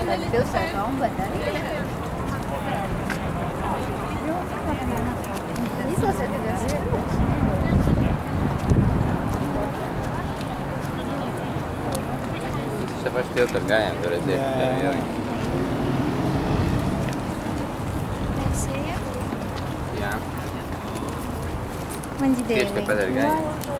Deu certo, vamos ver. Isso você tem Siapa sih tergaya berarti? Ya. Mandideira. Quer tergaya?